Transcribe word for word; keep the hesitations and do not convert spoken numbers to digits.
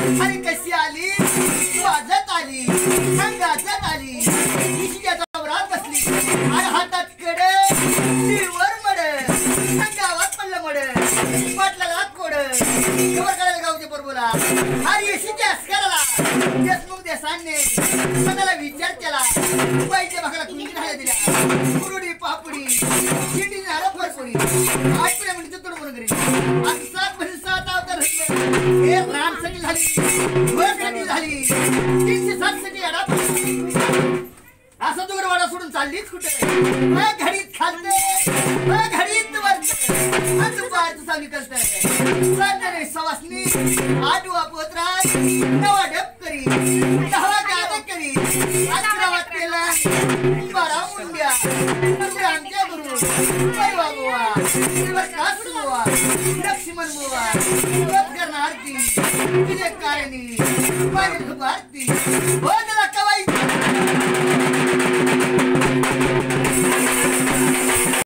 आणि कशी आली वाजत आली गाजत आली इशिक्याच्या वरात बसली आणि हातात कडे तिळवर मड गावात पडलं मड पाटलाला कोड कवर करायला गावचे बरोबरा आणि इशिक्या करायला देशमुख देसांनी स्वतःला विचार केला बाईच्या भाकरा कुंडी खायला दिल्या कुरुडी पापडी चिंडी झाडं फरफडी आठ पिढ्या म्हणजे तुड म्हणून करी आज सात म्हणजे सात अवतार हे रामसाठी झाली वरसाठी झाली तीनशे सात साठी अडा असं दुगरवाडा सोडून चाललीच कुठे घडीत खालते घडीत वरते आणि दुपारचं सावली करते साधने सवासनी आठवा पोत्रा नवा ढप करी दहावा गादा करी अकरावा केला बारा मुंड्या आमच्या गुरु पैवा गोवा प्रकाश गोवा लक्ष्मण गोवा करणार आरती विजय कारणी पाहिजे आरती